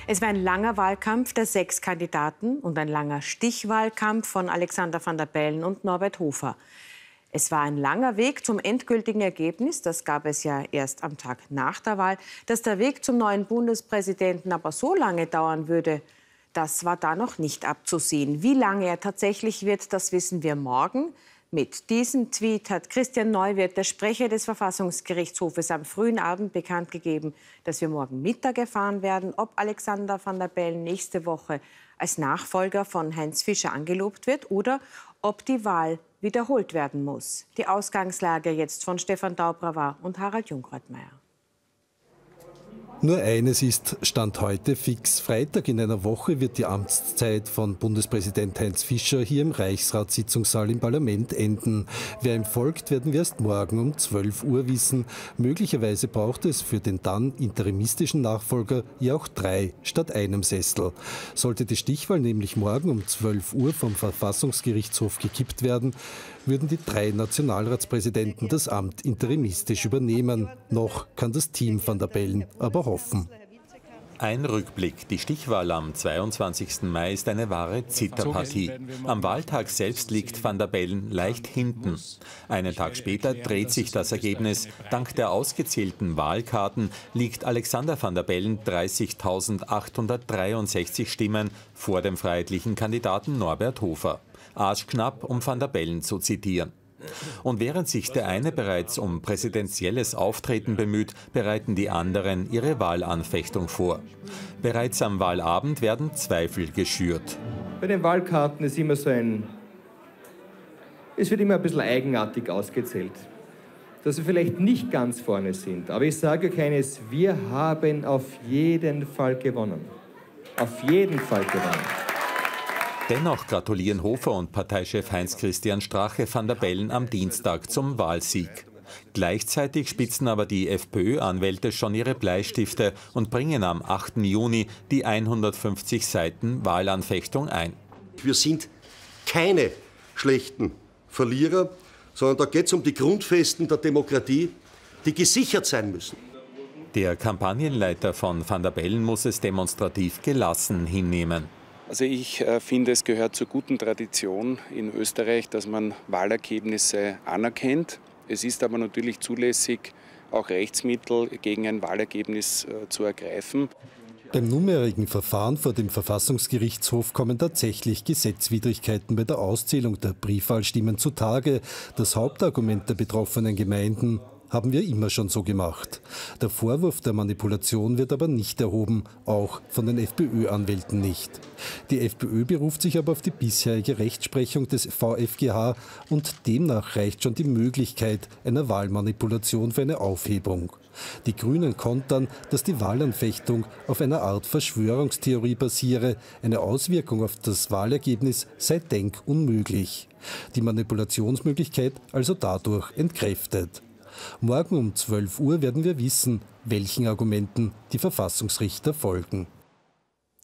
Es war ein langer Wahlkampf der 6 Kandidaten und ein langer Stichwahlkampf von Alexander Van der Bellen und Norbert Hofer. Es war ein langer Weg zum endgültigen Ergebnis, das gab es ja erst am Tag nach der Wahl. Dass der Weg zum neuen Bundespräsidenten aber so lange dauern würde, das war da noch nicht abzusehen. Wie lange er tatsächlich wird, das wissen wir morgen. Mit diesem Tweet hat Christian Neuwirth, der Sprecher des Verfassungsgerichtshofes, am frühen Abend bekannt gegeben, dass wir morgen Mittag erfahren werden, ob Alexander Van der Bellen nächste Woche als Nachfolger von Heinz Fischer angelobt wird oder ob die Wahl wiederholt werden muss. Die Ausgangslage jetzt von Stefan Daubrava und Harald Junkreutmeier. Nur eines ist Stand heute fix. Freitag in einer Woche wird die Amtszeit von Bundespräsident Heinz Fischer hier im Reichsratssitzungssaal im Parlament enden. Wer ihm folgt, werden wir erst morgen um 12 Uhr wissen. Möglicherweise braucht es für den dann interimistischen Nachfolger ja auch 3 statt einem Sessel. Sollte die Stichwahl nämlich morgen um 12 Uhr vom Verfassungsgerichtshof gekippt werden, würden die 3 Nationalratspräsidenten das Amt interimistisch übernehmen. Noch kann das Team Van der Bellen aber hoffen. Ein Rückblick. Die Stichwahl am 22. Mai ist eine wahre Zitterpartie. Am Wahltag selbst liegt Van der Bellen leicht hinten. Einen Tag später dreht sich das Ergebnis. Dank der ausgezählten Wahlkarten liegt Alexander Van der Bellen 30.863 Stimmen vor dem freiheitlichen Kandidaten Norbert Hofer. Arschknapp, um Van der Bellen zu zitieren. Und während sich der eine bereits um präsidentielles Auftreten bemüht, bereiten die anderen ihre Wahlanfechtung vor. Bereits am Wahlabend werden Zweifel geschürt. Bei den Wahlkarten ist immer es wird immer ein bisschen eigenartig ausgezählt, dass wir vielleicht nicht ganz vorne sind. Aber ich sage euch eines, wir haben auf jeden Fall gewonnen. Auf jeden Fall gewonnen. Dennoch gratulieren Hofer und Parteichef Heinz-Christian Strache Van der Bellen am Dienstag zum Wahlsieg. Gleichzeitig spitzen aber die FPÖ-Anwälte schon ihre Bleistifte und bringen am 8. Juni die 150 Seiten Wahlanfechtung ein. Wir sind keine schlechten Verlierer, sondern da geht es um die Grundfesten der Demokratie, die gesichert sein müssen. Der Kampagnenleiter von Van der Bellen muss es demonstrativ gelassen hinnehmen. Also ich finde, es gehört zur guten Tradition in Österreich, dass man Wahlergebnisse anerkennt. Es ist aber natürlich zulässig, auch Rechtsmittel gegen ein Wahlergebnis zu ergreifen. Beim nunmehrigen Verfahren vor dem Verfassungsgerichtshof kommen tatsächlich Gesetzwidrigkeiten bei der Auszählung der Briefwahlstimmen zutage. Das Hauptargument der betroffenen Gemeinden: haben wir immer schon so gemacht. Der Vorwurf der Manipulation wird aber nicht erhoben, auch von den FPÖ-Anwälten nicht. Die FPÖ beruft sich aber auf die bisherige Rechtsprechung des VfGH und demnach reicht schon die Möglichkeit einer Wahlmanipulation für eine Aufhebung. Die Grünen kontern, dass die Wahlanfechtung auf einer Art Verschwörungstheorie basiere. Eine Auswirkung auf das Wahlergebnis sei denkunmöglich. Die Manipulationsmöglichkeit also dadurch entkräftet. Morgen um 12 Uhr werden wir wissen, welchen Argumenten die Verfassungsrichter folgen.